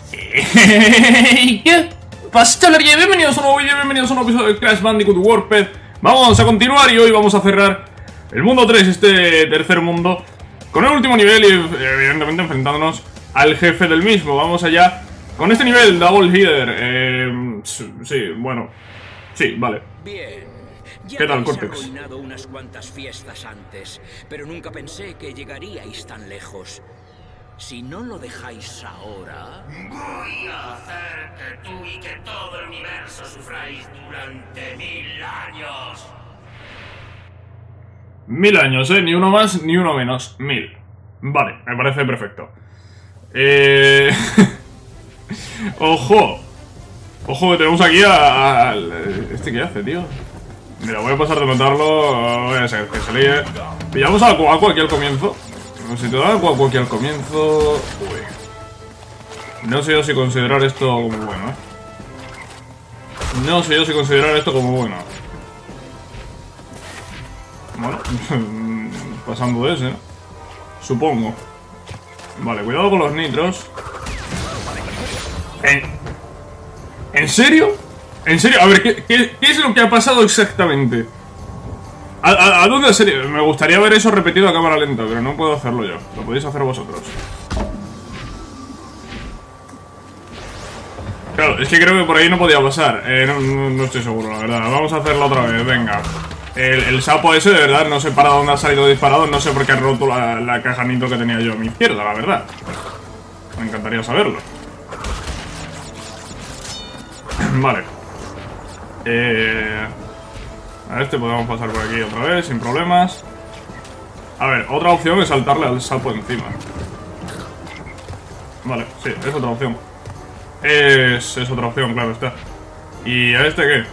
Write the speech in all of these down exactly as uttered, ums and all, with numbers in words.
¿Qué pastelería? Bienvenidos a un nuevo vídeo, bienvenidos a un nuevo episodio de Crash Bandicoot Warped. Vamos a continuar y hoy vamos a cerrar el mundo tres, este tercer mundo, con el último nivel y evidentemente enfrentándonos al jefe del mismo. Vamos allá con este nivel, Double Header. Eh, sí, bueno, sí, vale. Bien. Ya ¿Qué tal, habéis Cortex? arruinado unas cuantas fiestas antes, pero nunca pensé que llegaríais tan lejos. Si no lo dejáis ahora... Voy a hacer que tú y que todo el universo sufráis durante mil años. Mil años, eh, ni uno más ni uno menos, mil. Vale, me parece perfecto. Eh... Ojo. Ojo que tenemos aquí al... ¿Este qué hace, tío? Mira, voy a pasar de matarlo. Voy a ser que se líe. Pillamos al Quaku aquí al comienzo. Si te da el Quaku aquí al comienzo... Uy. No sé yo si considerar esto como bueno, ¿eh? No sé yo si considerar esto como bueno. Bueno, pasando de ese, ¿no? Supongo. Vale, cuidado con los nitros. ¿En, ¿En serio? ¿En serio? A ver, ¿qué, qué, qué es lo que ha pasado exactamente? ¿A, a, a dónde en serio? Me gustaría ver eso repetido a cámara lenta, pero no puedo hacerlo yo. Lo podéis hacer vosotros. Claro, es que creo que por ahí no podía pasar. Eh, no, no, no estoy seguro, la verdad. Vamos a hacerlo otra vez, venga. El, el sapo ese, de verdad, no sé para dónde ha salido disparado. No sé por qué ha roto la, la caja nitro que tenía yo a mi izquierda, la verdad. Me encantaría saberlo. Vale. Eh... A este podemos pasar por aquí otra vez, sin problemas. A ver, otra opción es saltarle al sapo encima. Vale, sí, es otra opción. Es, es otra opción, claro está. ¿Y a este qué?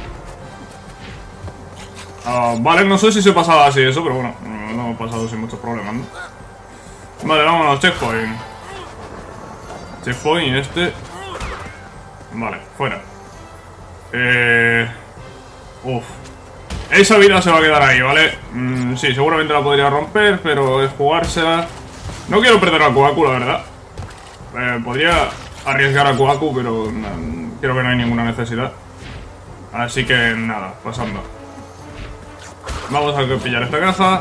Uh, vale, no sé si se pasaba así eso, pero bueno, no, no hemos pasado sin muchos problemas, ¿no? Vale, vámonos, checkpoint. Checkpoint, este. Vale, fuera. Eh... Uf. Esa vida se va a quedar ahí, ¿vale? Mm, sí, seguramente la podría romper, pero es jugársela. No quiero perder a Quaku, la verdad. Eh, podría arriesgar a Quaku, pero mm, creo que no hay ninguna necesidad. Así que nada, pasando. Vamos a pillar esta caja.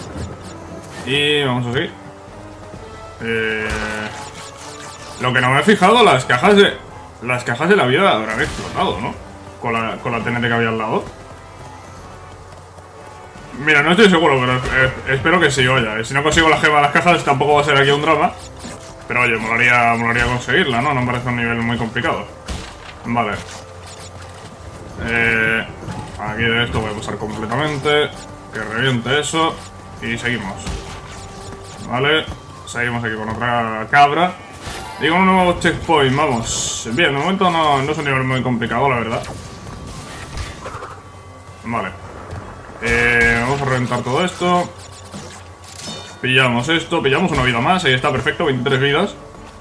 Y vamos así. Eh, lo que no me he fijado, las cajas de... Las cajas de la vida habrán explotado, ¿no? Con la, con la T N T que había al lado. Mira, no estoy seguro, pero eh, espero que sí, oye. Si no consigo la gema de las cajas, tampoco va a ser aquí un drama. Pero oye, molaría, molaría conseguirla, ¿no? No me parece un nivel muy complicado. Vale. Eh, aquí de esto voy a pasar completamente. Que reviente eso. Y seguimos. Vale. Seguimos aquí con otra cabra. Y con un nuevo checkpoint, vamos. Bien, de momento no, no es un nivel muy complicado, la verdad. Vale. Eh, vamos a reventar todo esto. Pillamos esto, pillamos una vida más. Ahí está, perfecto, veintitrés vidas.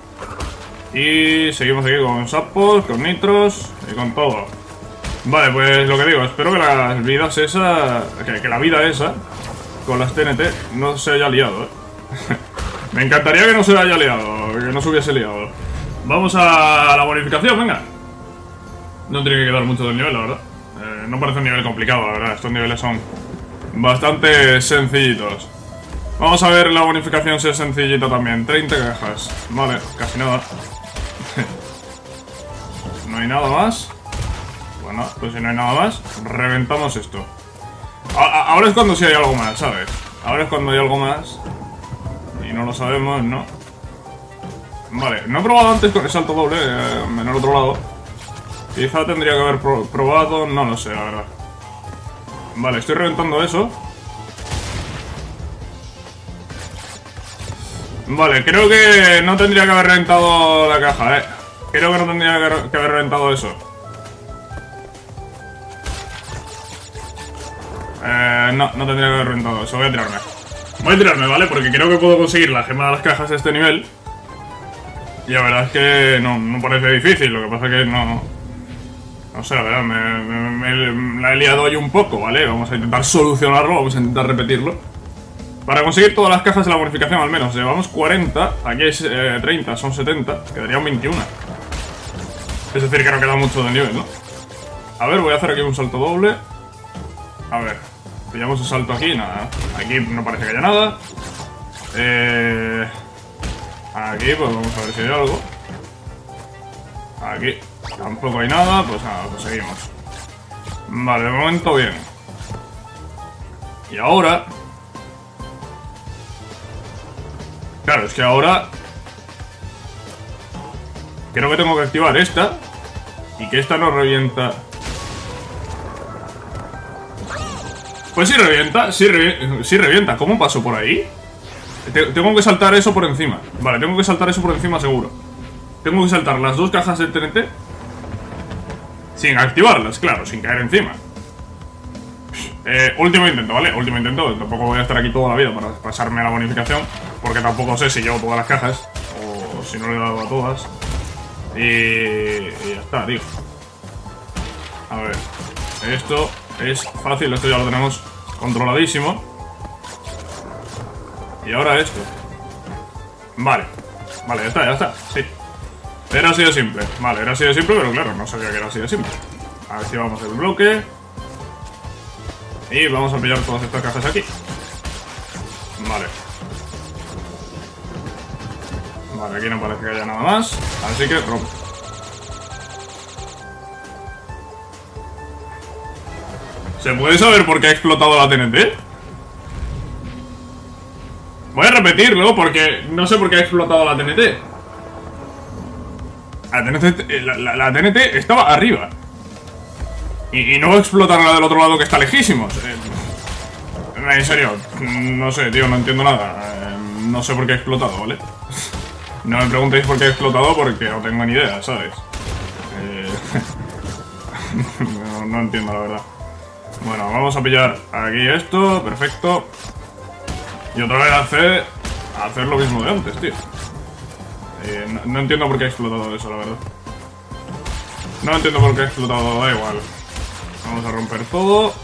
Y seguimos aquí con sapos, con nitros y con todo. Vale, pues lo que digo, espero que las vidas esa... Que, que la vida esa con las T N T no se haya liado, ¿eh? Me encantaría que no se haya liado, que no se hubiese liado. Vamos a la bonificación, venga. No tiene que quedar mucho del nivel, la verdad. Eh, no parece un nivel complicado, la verdad. Estos niveles son bastante sencillitos. Vamos a ver la bonificación si es sencillita también. treinta cajas. Vale, casi nada. No hay nada más. Bueno, pues si no hay nada más, reventamos esto. A a ahora es cuando sí hay algo más, ¿sabes? Ahora es cuando hay algo más. Y no lo sabemos, ¿no? Vale, no he probado antes con el salto doble eh, en el otro lado. Quizá tendría que haber pro probado, no lo sé, la verdad. Vale, estoy reventando eso. Vale, creo que no tendría que haber reventado la caja, eh. Creo que no tendría que haber, que haber reventado eso. Eh, no, no tendría que haber reventado eso, voy a tirarme. Voy a tirarme, ¿vale? Porque creo que puedo conseguir la gema de las cajas a este nivel. Y la verdad es que no, no parece difícil, lo que pasa es que no... No sé, la verdad, me, me, me la he liado ahí un poco, ¿vale? Vamos a intentar solucionarlo, vamos a intentar repetirlo. Para conseguir todas las cajas de la bonificación al menos. Llevamos cuarenta, aquí es eh, treinta, son setenta. Quedarían veintiuno. Es decir, que no queda mucho de nivel, ¿no? A ver, voy a hacer aquí un salto doble. A ver, pillamos el salto aquí, nada. Aquí no parece que haya nada. Eh... Aquí, pues vamos a ver si hay algo. Aquí tampoco hay nada, pues nada, pues seguimos. Vale, de momento bien. Y ahora... Claro, es que ahora... Creo que tengo que activar esta. Y que esta no revienta. Pues sí revienta, sí, revi sí revienta. ¿Cómo paso por ahí? Te tengo que saltar eso por encima. Vale, tengo que saltar eso por encima seguro. Tengo que saltar las dos cajas del T N T sin activarlas, claro, sin caer encima. eh, Último intento, ¿vale? Último intento. Tampoco voy a estar aquí toda la vida para pasarme a la bonificación, porque tampoco sé si llevo todas las cajas o si no le he dado a todas. Y, y ya está, tío. A ver, esto es fácil, esto ya lo tenemos controladísimo. Y ahora esto. Vale, vale, ya está, ya está, sí. Era así de simple, vale, era así de simple, pero claro, no sabía que era así de simple. Activamos el bloque. Y vamos a pillar todas estas cajas aquí. Vale. Vale, aquí no parece que haya nada más, así que rompe. ¿Se puede saber por qué ha explotado la T N T? Voy a repetirlo porque no sé por qué ha explotado la T N T. La T N T, la, la, la T N T estaba arriba. Y, y no va a explotar la del otro lado que está lejísimos. Eh, en serio, no sé, tío, no entiendo nada. Eh, no sé por qué ha explotado, ¿vale? No me preguntéis por qué ha explotado porque no tengo ni idea, ¿sabes? Eh, no, no entiendo, la verdad. Bueno, vamos a pillar aquí esto, perfecto. Y otra vez hacer, hacer lo mismo de antes, tío. Eh, no, no entiendo por qué ha explotado eso, la verdad. No entiendo por qué ha explotado, da igual. Vamos a romper todo.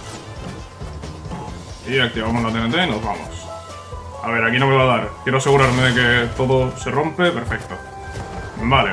Y activamos la T N T y nos vamos. A ver, aquí no me va a dar. Quiero asegurarme de que todo se rompe, perfecto. Vale.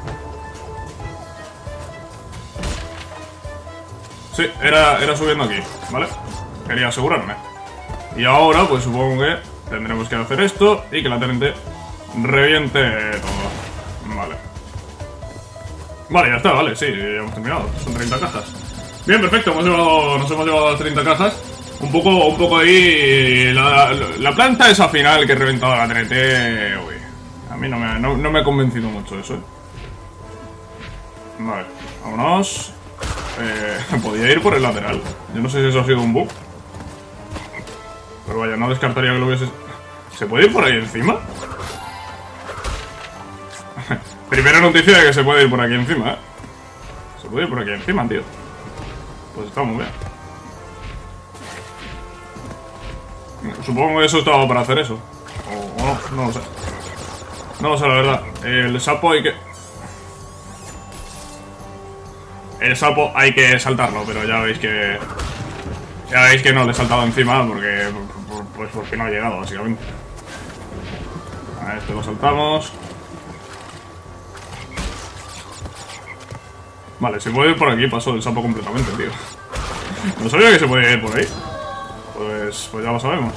Sí, era, era subiendo aquí, ¿vale? Quería asegurarme. Y ahora, pues supongo que tendremos que hacer esto y que la T N T reviente todo. Vale. Vale, ya está, vale, sí, ya hemos terminado. Son treinta cajas. Bien, perfecto, hemos llevado, nos hemos llevado las treinta cajas. Un poco, un poco ahí... La, la, la planta esa final que he reventado la T N T... Uy, a mí no me, no, no me ha convencido mucho eso, ¿eh? Vale, vámonos. Eh, podía ir por el lateral. Yo no sé si eso ha sido un bug. Pero vaya, no descartaría que lo hubiese... ¿Se puede ir por ahí encima? Primera noticia de que se puede ir por aquí encima, ¿eh? Se puede ir por aquí encima, tío. Pues está muy bien. Supongo que eso estaba para hacer eso. O, o no, no lo sé. No lo sé, la verdad. El sapo hay que... El sapo hay que saltarlo, pero ya veis que... Ya veis que no le he saltado encima porque... Pues porque no ha llegado, básicamente. A este lo saltamos. Vale, se puede ir por aquí, pasó el sapo completamente, tío. No sabía que se podía ir por ahí. Pues, pues ya lo sabemos.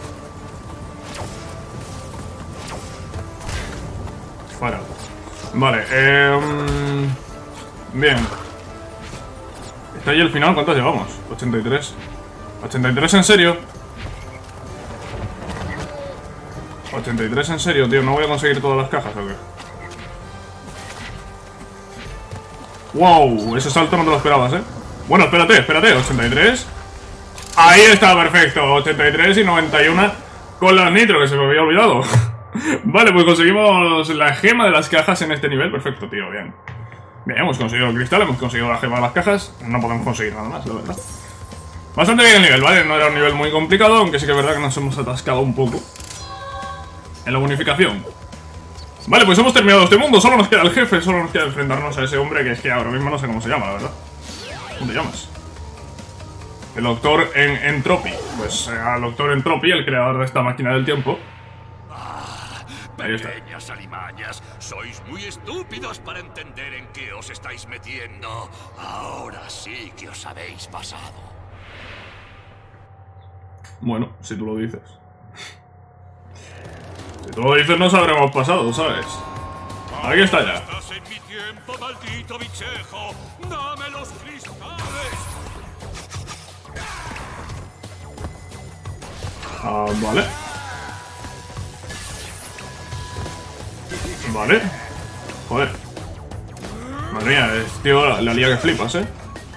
Fuera. Vale, eh... bien. Está ahí el final, ¿cuántas llevamos? ochenta y tres. ¿ochenta y tres en serio? ochenta y tres en serio, tío. ¿No voy a conseguir todas las cajas o qué? ¡Wow! Ese salto no te lo esperabas, ¿eh? Bueno, espérate, espérate. ochenta y tres. Ahí está, perfecto. ochenta y tres y noventa y uno con las nitro, que se me había olvidado. Vale, pues conseguimos la gema de las cajas en este nivel. Perfecto, tío, bien. Bien, hemos conseguido el cristal, hemos conseguido la gema de las cajas. No podemos conseguir nada más, la verdad. Bastante bien el nivel, ¿vale? No era un nivel muy complicado, aunque sí que es verdad que nos hemos atascado un poco en la bonificación. Vale, pues hemos terminado este mundo. Solo nos queda el jefe, solo nos queda enfrentarnos a ese hombre que es que ahora mismo no sé cómo se llama, la verdad. ¿Cómo te llamas? El doctor en Entropy. Pues eh, al doctor Entropy, el creador de esta máquina del tiempo. Ahí está. Pequeñas alimañas, sois muy estúpidos para entender en qué os estáis metiendo. Ahora sí que os habéis pasado. Bueno, si tú lo dices. Si tú lo dices, nos habremos pasado, ¿sabes? Aquí está ya. Estás en mi tiempo, maldito bichejo. ¡Dame los cristales! Ah, vale. Vale. Joder. Madre mía, es, tío, la, la lía que flipas, ¿eh?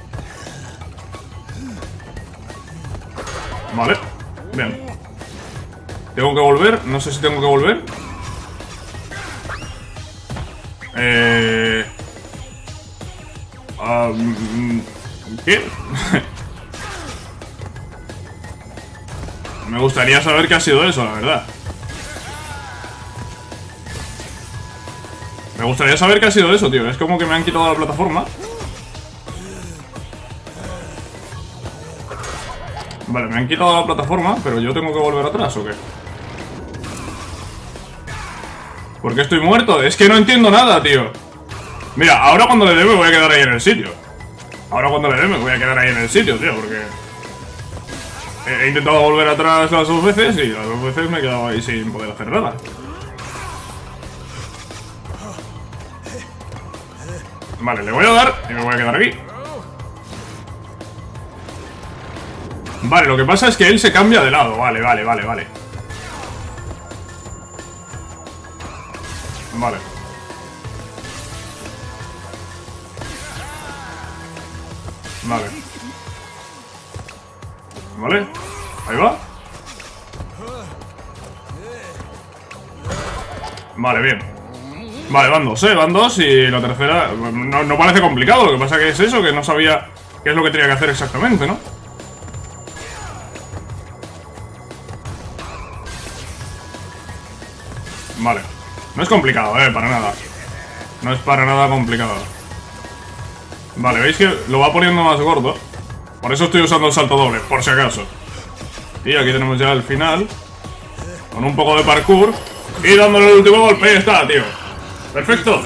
Vale. Bien. ¿Tengo que volver? No sé si tengo que volver. Eh... Um, ¿Qué? Me gustaría saber qué ha sido eso, la verdad. Me gustaría saber qué ha sido eso, tío. Es como que me han quitado la plataforma. Vale, me han quitado la plataforma, pero yo tengo que volver atrás, ¿o qué? ¿Por qué estoy muerto? Es que no entiendo nada, tío. Mira, ahora cuando le dé me voy a quedar ahí en el sitio. Ahora cuando le dé me voy a quedar ahí en el sitio, tío, porque... He intentado volver atrás las dos veces y las dos veces me he quedado ahí sin poder hacer nada. Vale, le voy a dar y me voy a quedar aquí. Vale, lo que pasa es que él se cambia de lado. Vale, vale, vale, vale. Vale. Vale. Vale. Ahí va. Vale, bien. Vale, van dos, eh, van dos y la tercera... No, no parece complicado, lo que pasa que es eso, que no sabía qué es lo que tenía que hacer exactamente, ¿no? Vale. No es complicado, eh, para nada. No es para nada complicado. Vale, veis que lo va poniendo más gordo. Por eso estoy usando el salto doble, por si acaso. Y aquí tenemos ya el final. Con un poco de parkour. Y dándole el último golpe, ahí está, tío. Perfecto.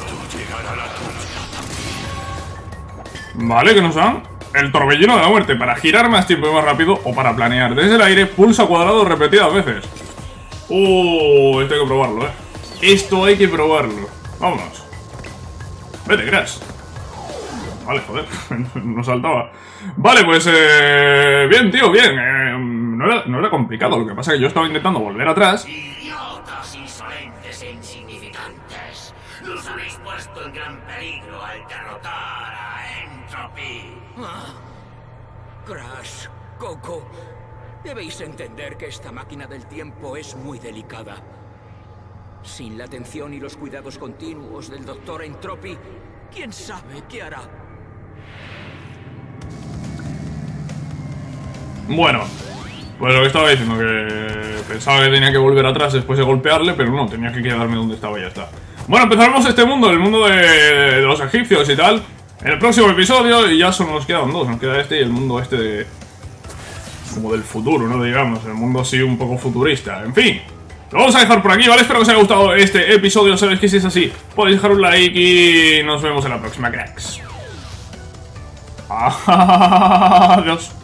Vale, que nos dan el torbellino de la muerte. Para girar más tiempo y más rápido o para planear desde el aire, pulsa cuadrado repetidas veces. Uh, esto hay que probarlo, eh. Esto hay que probarlo. Vámonos. Vete, Crash. Vale, joder, no saltaba. Vale, pues eh, bien, tío, bien. eh, no, era, no era complicado. Lo que pasa es que yo estaba intentando volver atrás. Idiotas, insolentes e insignificantes. Los habéis puesto en gran peligro al derrotar a Entropy. Ah, Crash, Coco, debéis entender que esta máquina del tiempo es muy delicada. Sin la atención y los cuidados continuos del doctor Entropy, ¿quién sabe qué hará? Bueno, pues lo que estaba diciendo, que pensaba que tenía que volver atrás después de golpearle, pero no, tenía que quedarme donde estaba y ya está. Bueno, empezaremos este mundo, el mundo de, de los egipcios y tal, en el próximo episodio, y ya solo nos quedan dos, nos queda este y el mundo este de... como del futuro, ¿no? Digamos, el mundo así un poco futurista, en fin. Lo vamos a dejar por aquí, ¿vale? Espero que os haya gustado este episodio, sabéis que si es así, podéis dejar un like y nos vemos en la próxima, cracks. Adiós.